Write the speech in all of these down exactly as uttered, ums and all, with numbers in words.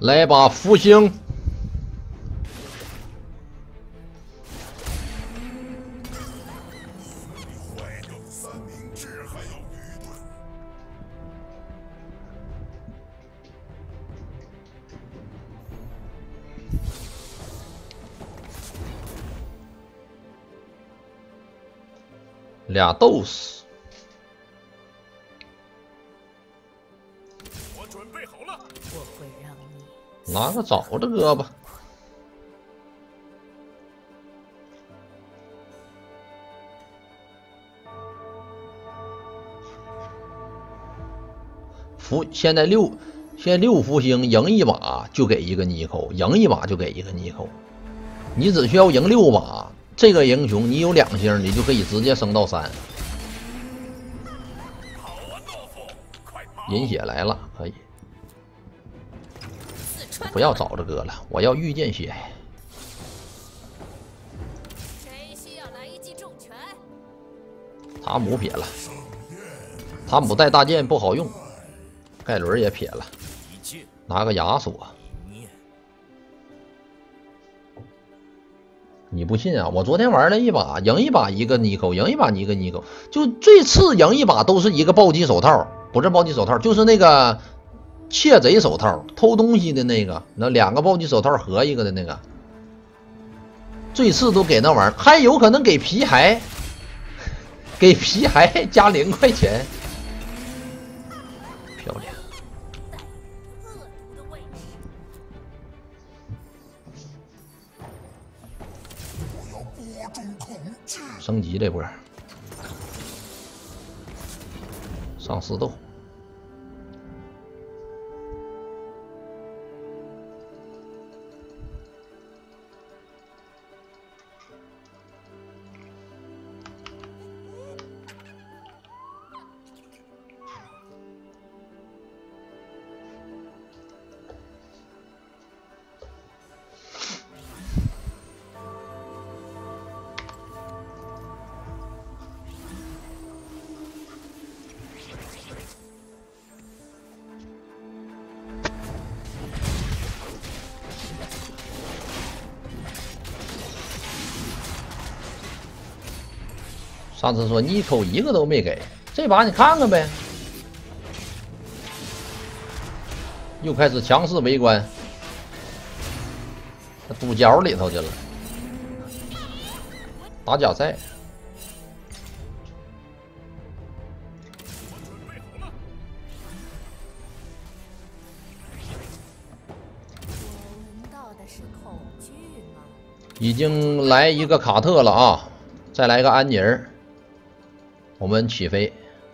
来把复兴。俩斗士， 我准备好了。 我会让你拿个枣子哥吧。福现在六，现在六福星赢一把就给一个尼寇，赢一把就给一个尼寇。你只需要赢六把。这个英雄你有两星，你就可以直接升到三。饮血来了，可以。不要找这哥了，我要御剑血。 谁需要来一记重拳？ 塔姆撇了，塔姆带大剑不好用，盖伦也撇了，拿个亚索。你不信啊？我昨天玩了一把，赢一把一个尼寇，赢一把一个尼寇，就最次赢一把都是一个暴击手套，不是暴击手套，就是那个窃贼手套，偷东西的那个，那两个暴击手套合一个的那个，最次都给那玩意儿，还有可能给皮骸，给皮骸加零块钱，漂亮。升级这波，上四斗，上次说尼寇一个都没给，这把你看看呗，又开始强势围观，堵角里头去了，打假赛。已经来一个卡特了啊，再来个安妮儿。我们起飞，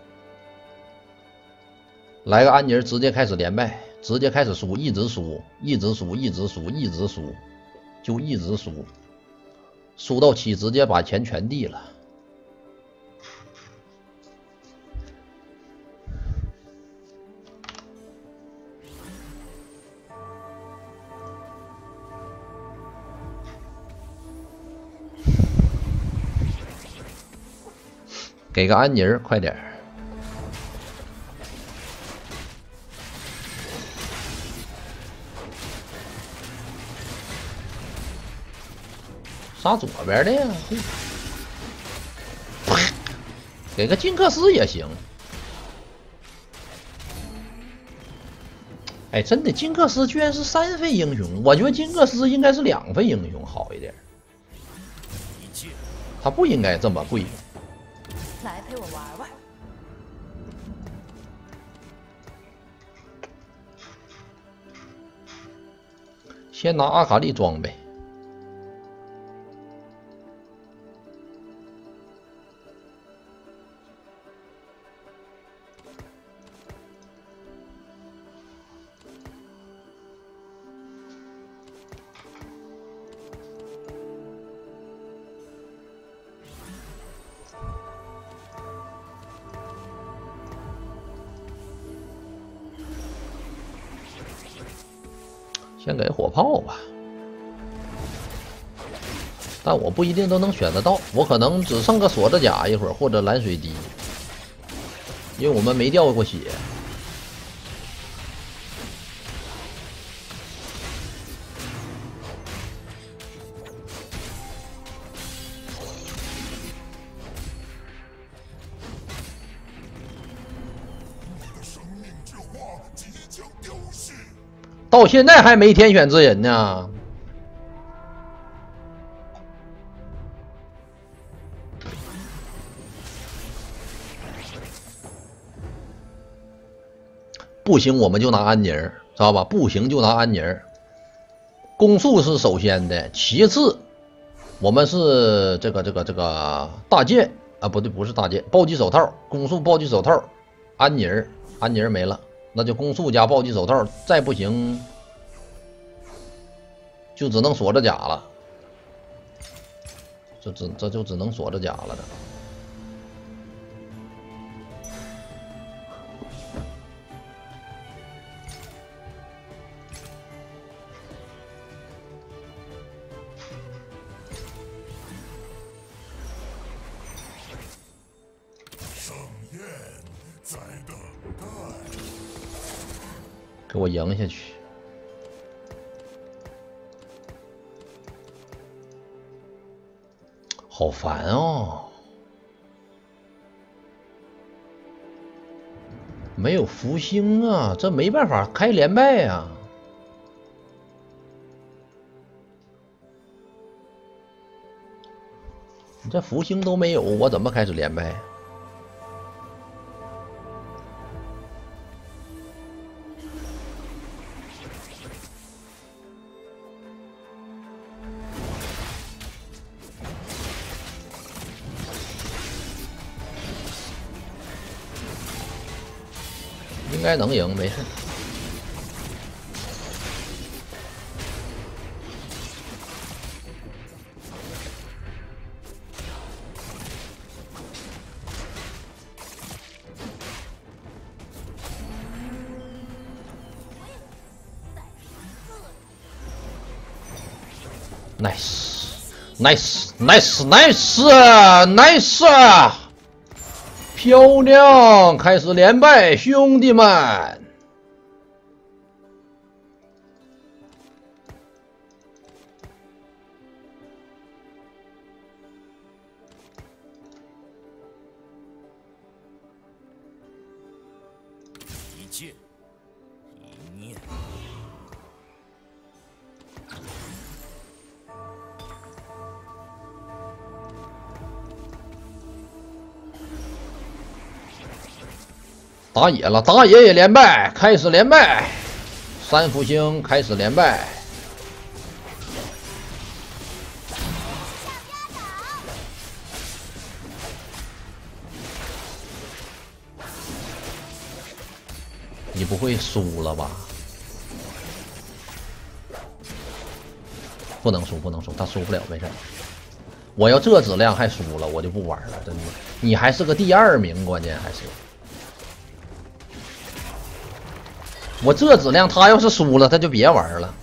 来个安妮儿，直接开始连败，直接开始输，一直输，一直输，一直输，一直输，就一直输，输到七，直接把钱全递了。给个安妮儿，快点儿！杀左边的呀！给个金克斯也行。哎，真的，金克斯居然是三费英雄，我觉得金克斯应该是两费英雄好一点，他不应该这么贵。 来陪我玩玩。 先拿阿卡丽装备。先给火炮吧，但我不一定都能选得到，我可能只剩个锁子甲一会儿，或者蓝水滴，因为我们没掉过血。 到现在还没天选之人呢。不行，我们就拿安妮儿，知道吧？不行就拿安妮儿。攻速是首先的，其次我们是这个这个这个大剑啊，不对，不是大剑，暴击手套，攻速暴击手套，安妮儿，安妮儿没了，那就攻速加暴击手套，再不行就只能锁着甲了，这只这就只能锁着甲了的。给我赢下去！好烦哦，没有福星啊，这没办法开连败呀！你这福星都没有，我怎么开始连败？应该能赢，没事。Nice，nice，nice，nice，nice，漂亮！开始连败，兄弟们。 一剑一念。 打野了，打野也连败，开始连败，三福星开始连败。你不会输了吧？不能输，不能输，他输不了，没事。我要这质量还输了，我就不玩了，真的。你还是个第二名，关键还是。我这质量，他要是输了，他就别玩了。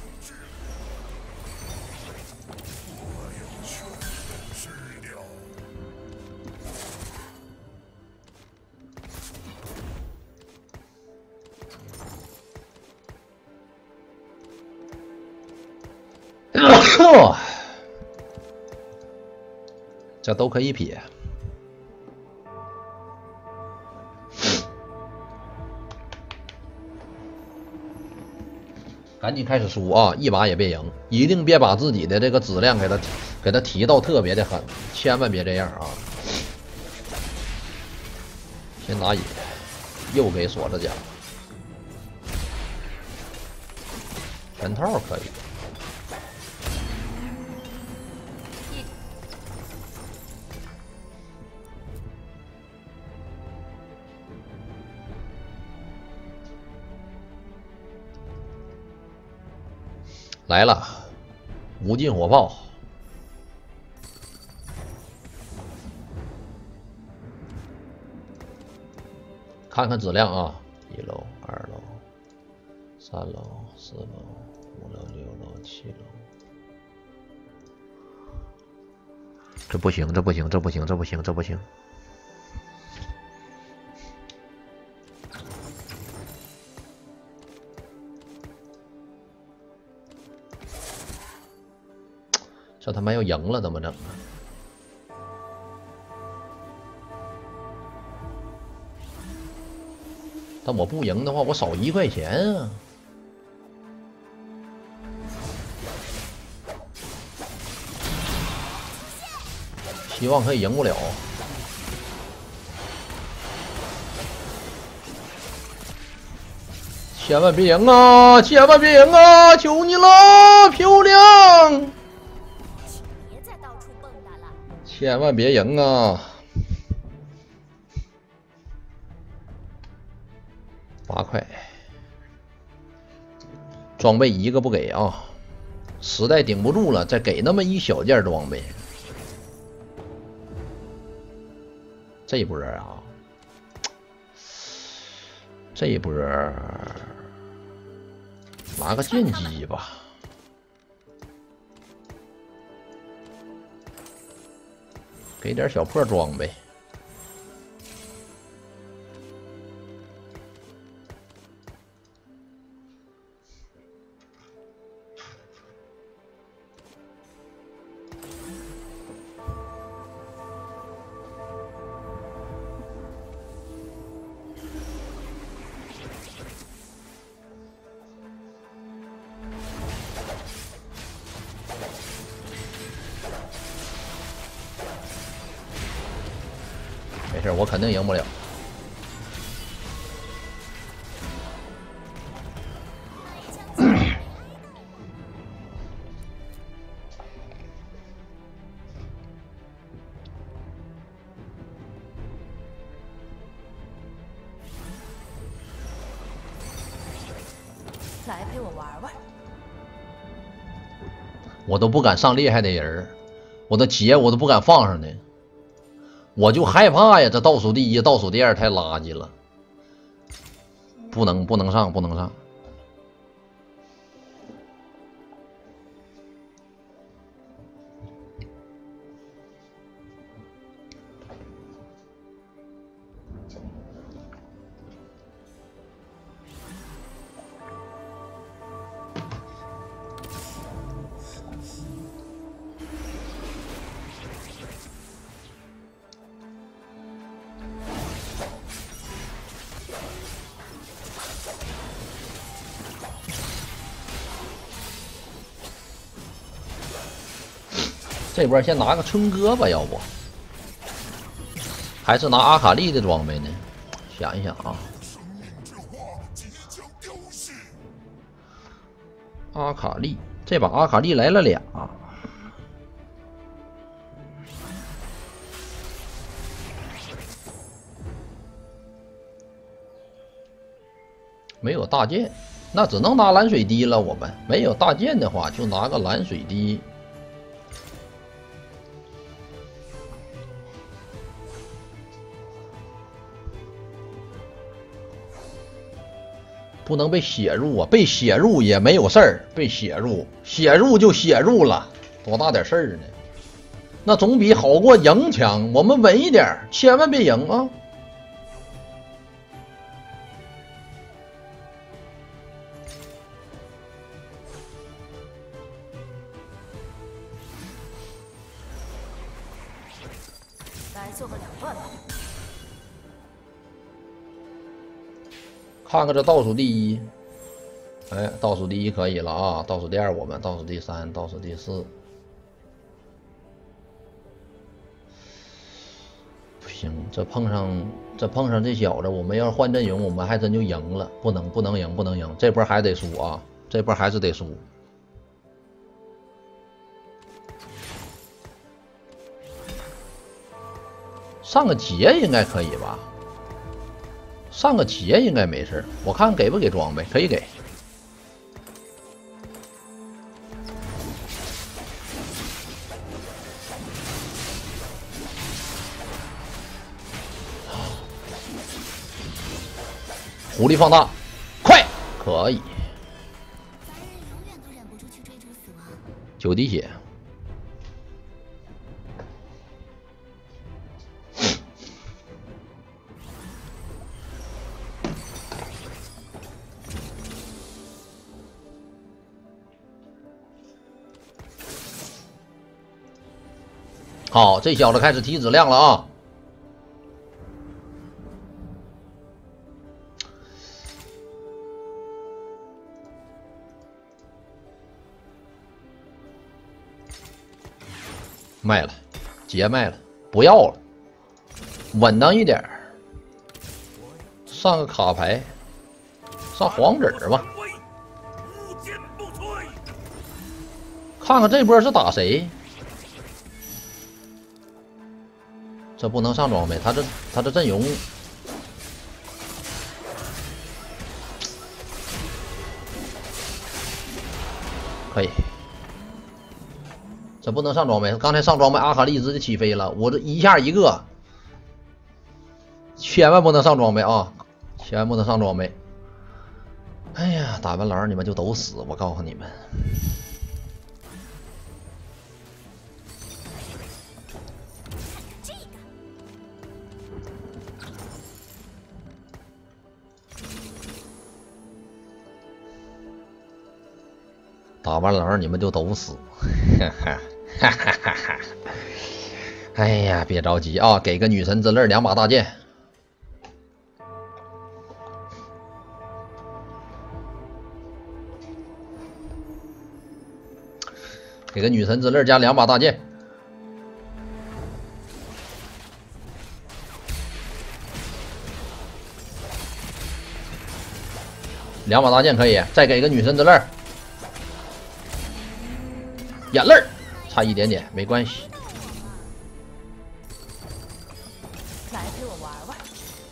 这都可以撇。赶紧开始输啊！一把也别赢，一定别把自己的这个质量给他给他提到特别的狠，千万别这样啊！先打野，又给锁着甲，全套可以。来了，无尽火炮，看看质量啊！一楼、二楼、三楼、四楼、五楼、六楼、七楼，这不行，这不行，这不行，这不行，这不行。这他妈要赢了怎么整啊？但我不赢的话，我少一块钱啊！ 希望可以赢不了。千万别赢啊！千万别赢啊！求你了，漂亮！ 别再到处蹦跶了。 千万别赢啊！八块，装备一个不给啊！实在顶不住了，再给那么一小件装备。这一波啊，这一波拿个剑姬吧。给点小破装备。没事，我肯定赢不了。 来陪我玩玩。 我都不敢上厉害的人，我的劫我都不敢放上去。我就害怕呀，这倒数第一、倒数第二太垃圾了，不能不能上，不能上。这波先拿个春哥吧，要不还是拿阿卡丽的装备呢？想一想啊，阿卡丽这把阿卡丽来了俩，没有大剑，那只能拿蓝水滴了。我们没有大剑的话，就拿个蓝水滴。不能被血入啊！被血入也没有事儿，被血入，血入就血入了，多大点事儿呢？那总比好过赢强。我们稳一点，千万别赢啊！ 来做个两段吧。 看看这倒数第一，哎，倒数第一可以了啊！倒数第二我们，倒数第三，倒数第四，不行，这碰上这碰上这小子，我们要是换阵容，我们还真就赢了。不能不能赢，不能赢，这波还得输啊！这波还是得输。上个劫应该可以吧？上个劫应该没事，我看给不给装备，可以给。狐狸放大，快，可以。九滴血。好，这小子开始提质量了啊！卖了，劫卖了。 不要了，稳当一点，上个卡牌，上黄子儿吧。看看这波是打谁？这不能上装备，他这他这阵容。 可以，这不能上装备。刚才上装备，阿卡丽直接起飞了，我这一下一个，千万不能上装备啊！千万不能上装备。哎呀，打完狼你们就都死，我告诉你们。打完狼你们就都死，哈哈哈哈哈哈！哎呀，别着急啊，给个女神之泪，两把大剑。给个女神之泪加两把大剑。两把大剑可以，再给个女神之泪。 眼泪差一点点，没关系。 来陪我玩玩，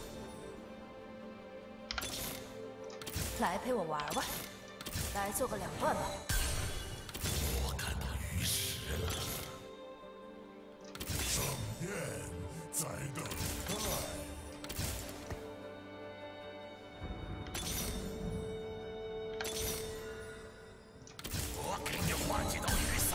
来陪我玩玩，来做个两段吧。 我看他于时了。上殿在等待。我给你画几道鱼鳃。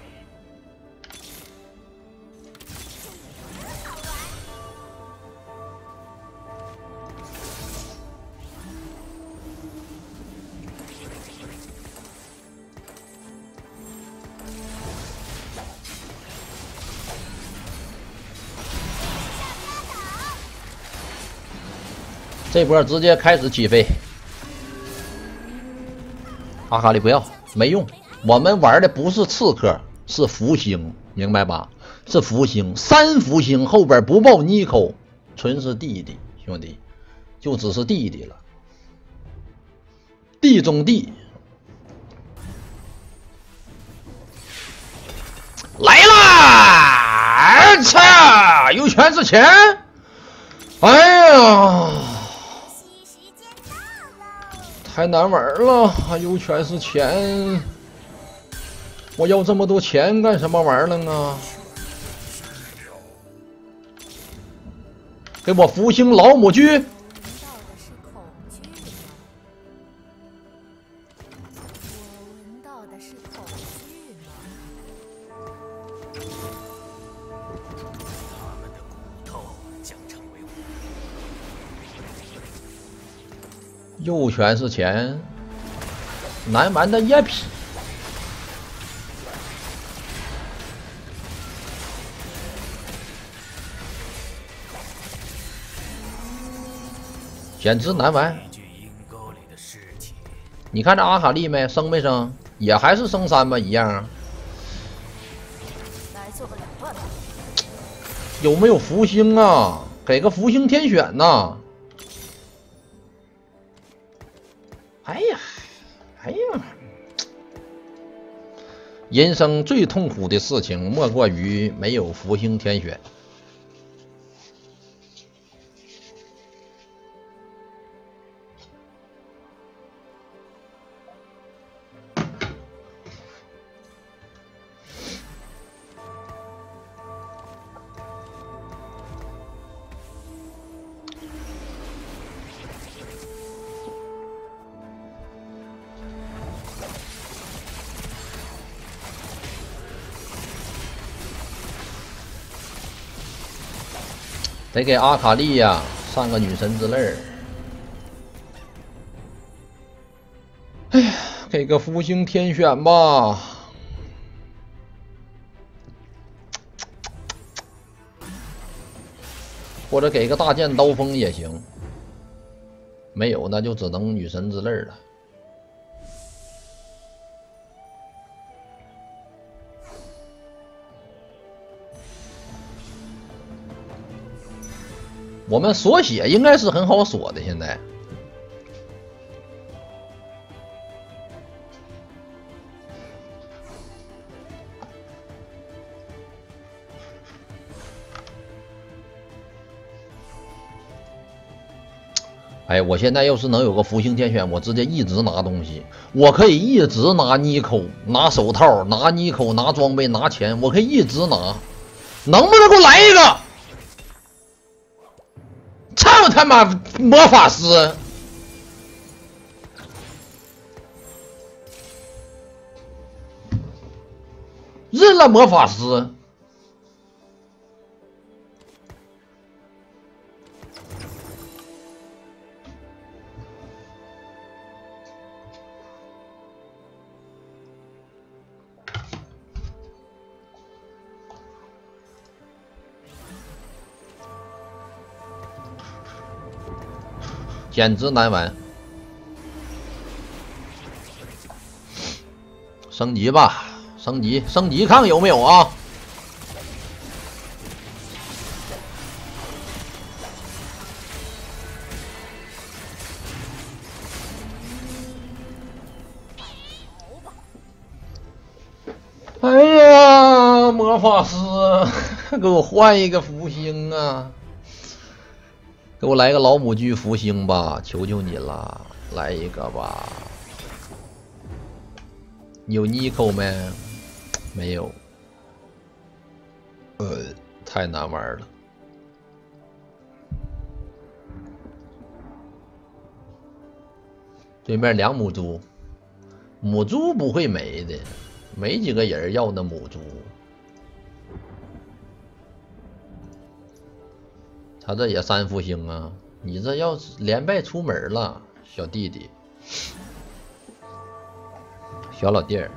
这波直接开始起飞，阿卡丽不要，没用。我们玩的不是刺客，是福星，明白吧？是福星，三福星后边不报妮蔻，纯是弟弟，兄弟，就只是弟弟了，弟中弟。来啦！操，有权是钱。哎呀！ 太难玩了，还有全是钱，我要这么多钱干什么玩意儿啊？给我福星老母驹！ 闻到的是恐惧吗？ 他们的骨头将成为我。 又全是钱，难玩的一批。简直难玩。你看这阿卡丽没升没升？也还是升三吧，一样。 来做个两段吧。 有没有福星啊？给个福星天选呐！ 哎呀，哎呀！人生最痛苦的事情，莫过于没有福星天选。得给阿卡丽呀上个女神之泪儿。哎呀，给个福星天选吧。或者给个大剑刀锋也行。没有，那就只能女神之泪了。 我们锁血应该是很好锁的，现在。哎，我现在要是能有个福星天选，我直接一直拿东西，我可以一直拿妮蔻、拿手套、拿妮蔻、拿装备、拿钱，我可以一直拿。能不能给我来一个？操他妈魔法师！认了魔法师。简直难玩，升级吧，升级，升级看有没有啊？哎呀，魔法师，给我换一个福星啊！给我来个老母鸡福星吧，求求你了，来一个吧。有妮蔻没？没有。呃，太难玩了。对面两母猪，母猪不会没的，没几个人要那母猪。他这也三福星啊！你这要是连败出门了，小弟弟，小老弟儿。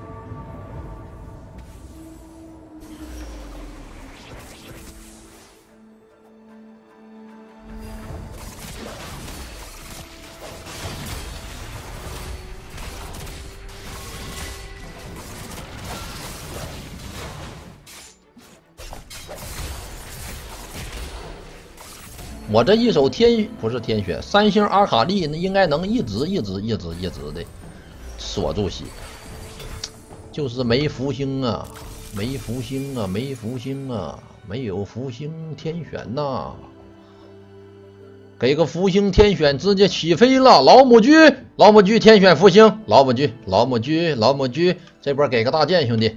我这一手天不是天选，三星阿卡丽那应该能一直一直一直一直的锁住血，就是没福星啊，没福星啊，没福星啊，没有福星天选呐、啊，给个福星天选直接起飞了，老母鸡，老母鸡天选福星，老母鸡，老母鸡，老母鸡，这波给个大剑兄弟，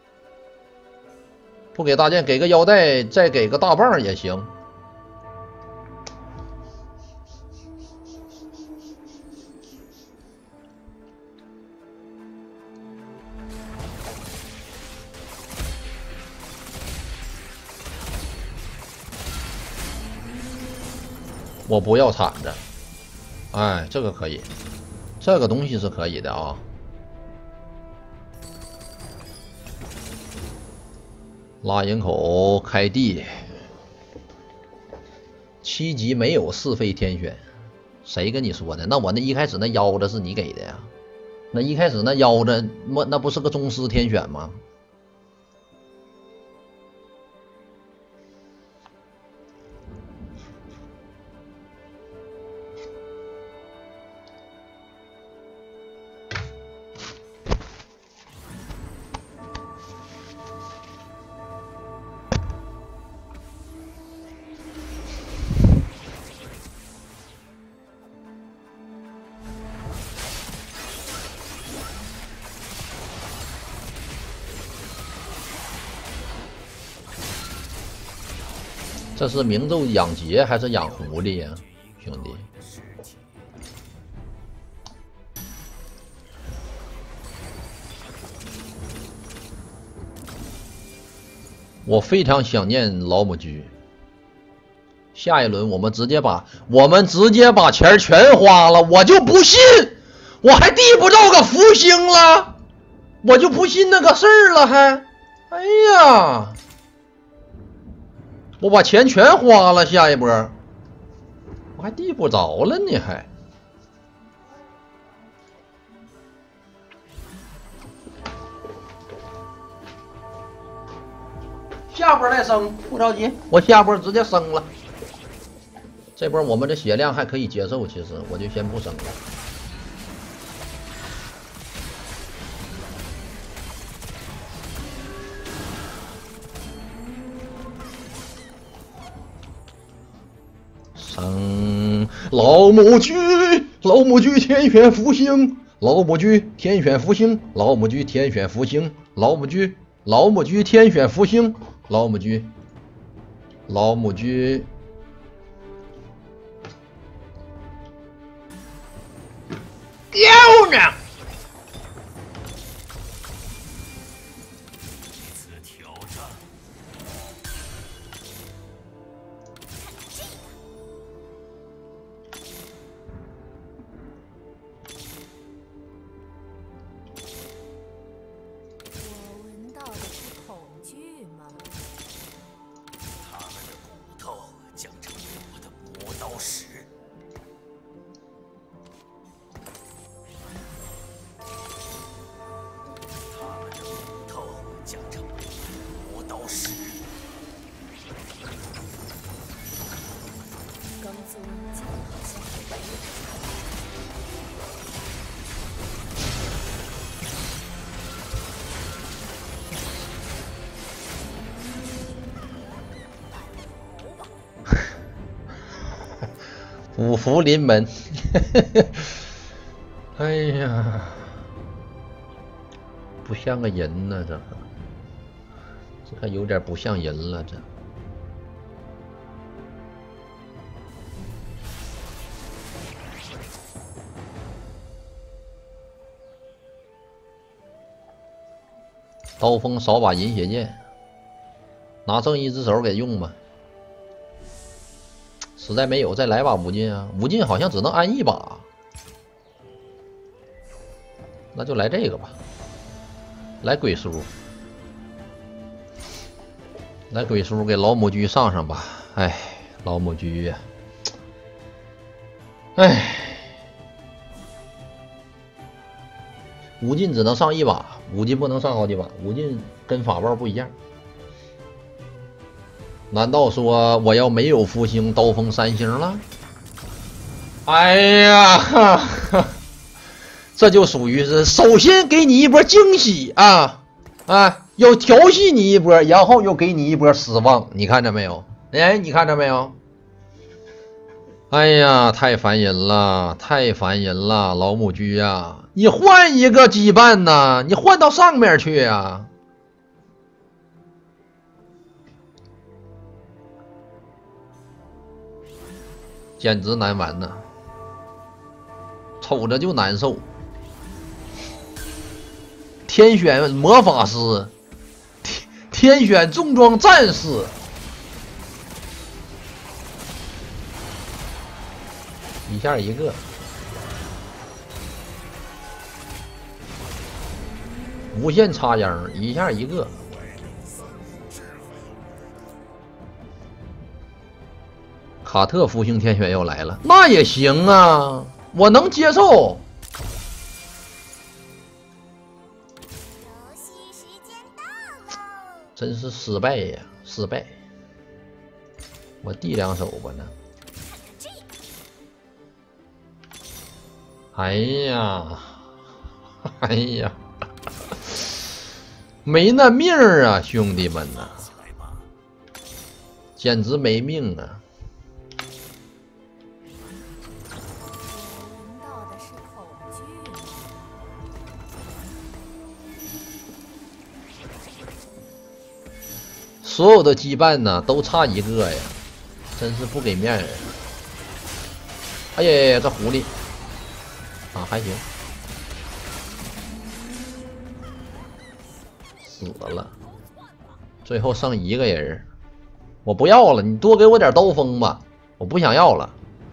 不给大剑给个腰带，再给个大棒也行。我不要铲子，哎，这个可以，这个东西是可以的啊。拉营口开地，七级没有是非天选，谁跟你说的？那我那一开始那腰子是你给的呀？那一开始那腰子，那那不是个宗师天选吗？这是明咒养劫还是养狐狸呀、啊，兄弟？我非常想念老母鸡。下一轮我们直接把我们直接把钱全花了，我就不信，我还递不到个福星了，我就不信那个事儿了还，哎呀！我把钱全花了，下一波我还递不着了呢，还下波再升，不着急，我下波直接升了。 这波我们的血量还可以接受，其实我就先不升了。升老母驹，老母驹天选福星，老母驹天选福星，老母驹天选福星，老母驹老母驹天选福星，老母驹老母驹。 丢呢！ 一次挑战， 我闻到的是恐惧吗？ 他们的骨头将成为我的磨刀石。 将成为磨刀石。 刚宗就好像是白五福临门，哎呀，不像个人呢，这。 这还有点不像人了，这。刀锋少把银血剑，拿正一只手给用吧。实在没有，再来把无尽啊！无尽好像只能安一把，那就来这个吧，来鬼叔。 来，鬼叔给老母驹上上吧！哎，老母驹呀，哎，无尽只能上一把，无尽不能上好几把，无尽跟法宝不一样。难道说我要没有复兴刀锋三星了？哎呀，哈哈，这就属于是首先给你一波惊喜啊！啊！ 又调戏你一波，然后又给你一波失望，你看着没有？哎，你看着没有？哎呀，太烦人了，太烦人了，老母驹呀，你换一个羁绊呐，你换到上面去呀！简直难玩呐，瞅着就难受。天选魔法师。 天选重装战士，一下一个，无限插秧，一下一个。卡特复兴天选又来了，那也行啊，我能接受。真是失败呀，失败！我递两手吧呢。哎呀，哎呀，没那命儿啊，兄弟们呐，简直没命啊！ 闻到的是恐惧吗？ 所有的羁绊呢，都差一个呀，真是不给面儿。哎呀呀呀，这狐狸啊，还行，死了。最后剩一个人，我不要了，你多给我点刀锋吧，我不想要了。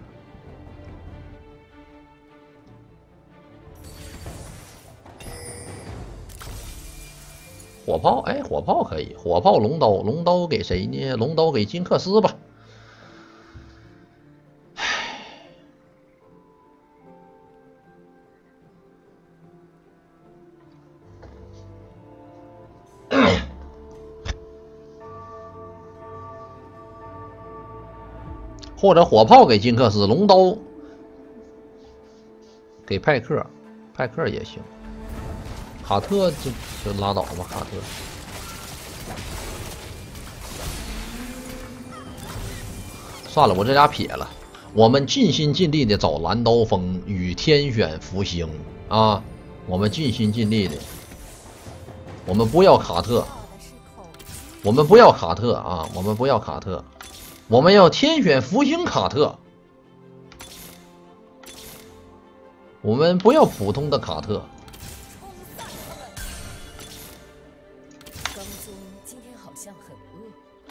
火炮，哎，火炮可以，火炮龙刀，龙刀给谁呢？龙刀给金克斯吧。 或者火炮给金克斯，龙刀给派克，派克也行。卡特就就拉倒吧，卡特。算了，我这俩撇了。我们尽心尽力的找蓝刀锋与天选福星啊！我们尽心尽力的，我们不要卡特，我们不要卡特啊！我们不要卡特，我们要天选福星卡特，我们不要普通的卡特。 刚宗今天好像很饿。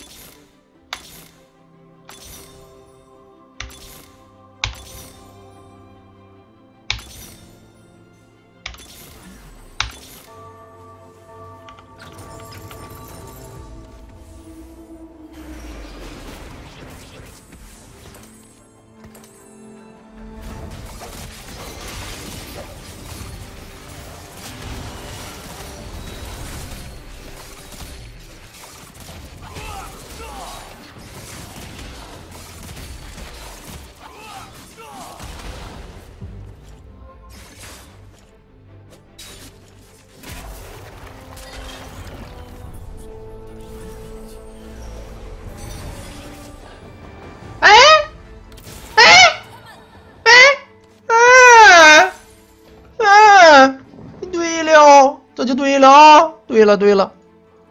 这就对了啊！对了对了，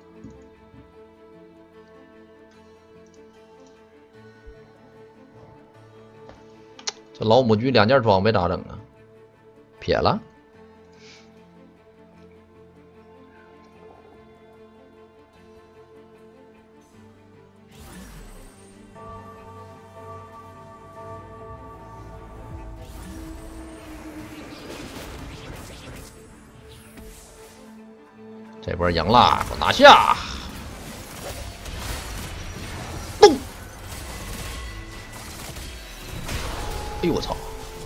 这老母鸡两件装备咋整啊？撇了。这波赢了，给我拿下！动！哎呦我操！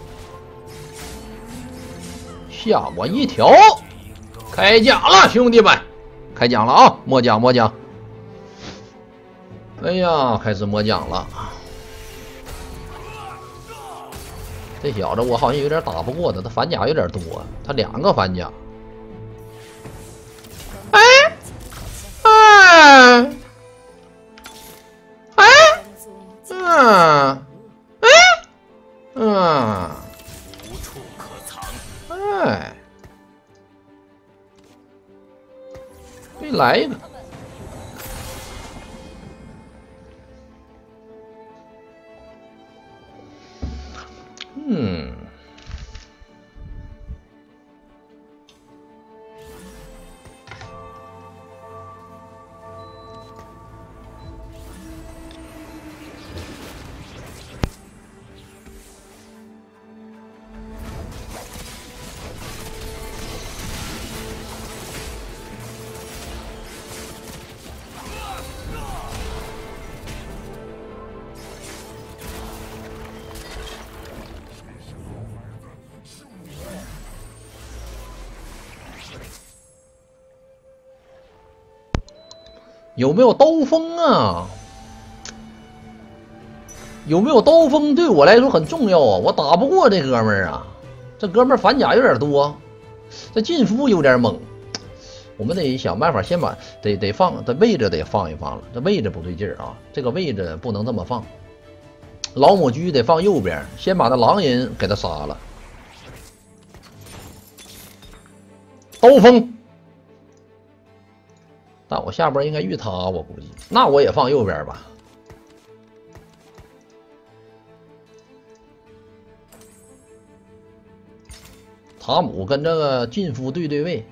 吓我一跳！开奖了，兄弟们，开奖了啊！摸奖摸奖！哎呀，开始摸奖了。这小子我好像有点打不过他，他反甲有点多，他两个反甲。哎哎哎嗯哎嗯， 无处可藏。 哎，给你来一个。嗯。有没有刀锋啊？有没有刀锋对我来说很重要啊！我打不过这哥们儿啊，这哥们儿反甲有点多，这劲夫有点猛，我们得想办法先把得得放，这位置得放一放了，这位置不对劲儿啊，这个位置不能这么放。老母鸡得放右边，先把那狼人给他杀了。刀锋。但我下边应该遇他，我估计，那我也放右边吧。塔姆跟这个劲夫对对位，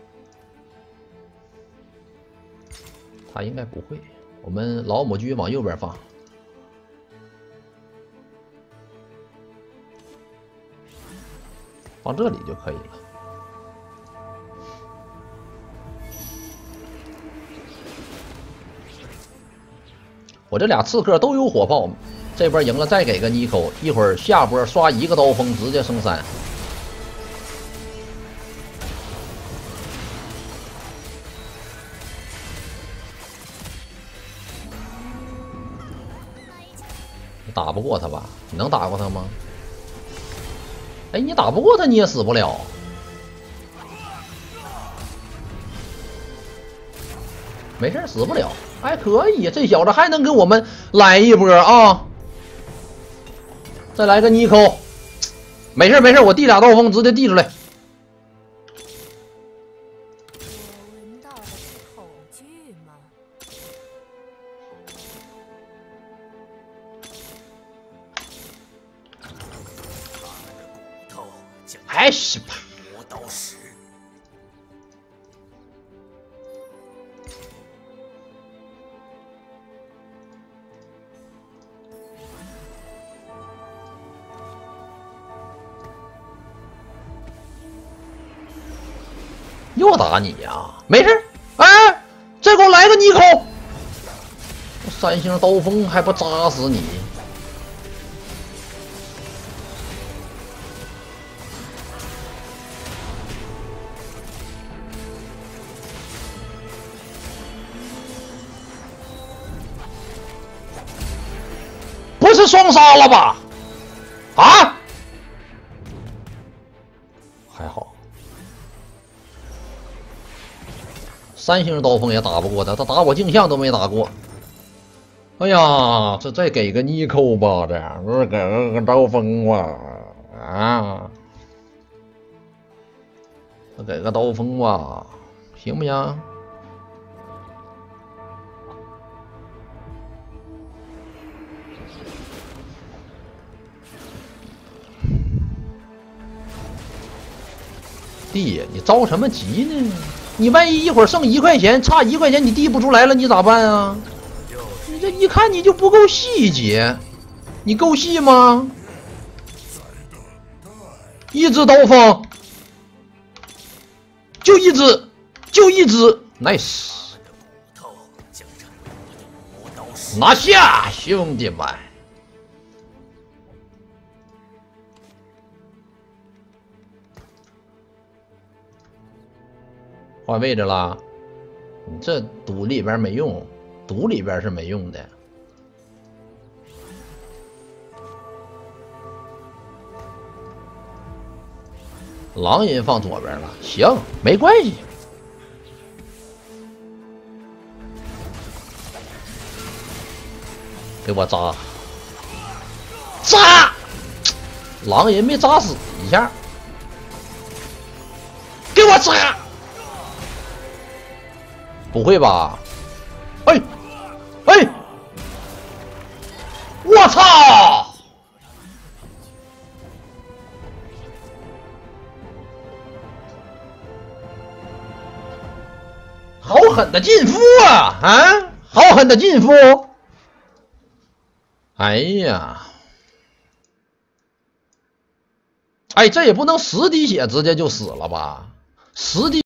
他应该不会。我们老母鸡往右边放，放这里就可以了。我这俩刺客都有火炮，这边赢了再给个尼寇，一会儿下波刷一个刀锋直接升三。 你打不过他吧？你能打过他吗？哎，你打不过他，你也死不了。没事，死不了，还可以。这小子还能给我们来一波啊！再来个尼寇。没事没事，我递俩刀锋，直接递出来。 我闻到了恐惧吗？ 骨头将哎是吧？ 磨刀石。 又打你呀、啊？没事，哎，再给我来个尼寇，三星刀锋还不扎死你？不是双杀了吧？啊？还好。三星刀锋也打不过他，他打我镜像都没打过。哎呀，这再给个尼寇吧，这样不是给个刀锋吧？啊，再给个刀锋吧，行不行？弟，你着什么急呢？你万一一会儿剩一块钱，差一块钱你递不出来了，你咋办啊？你这一看你就不够细节，你够细吗？一只刀锋，就一只，就一只 ，nice， 拿下，兄弟们！换位置了，你这赌里边没用，赌里边是没用的。狼人放左边了，行，没关系。给我扎，扎！狼人没扎死一下，给我扎！不会吧？哎，哎，我操！好狠的进夫啊！啊，好狠的进夫！哎呀，哎，这也不能十滴血直接就死了吧？十滴。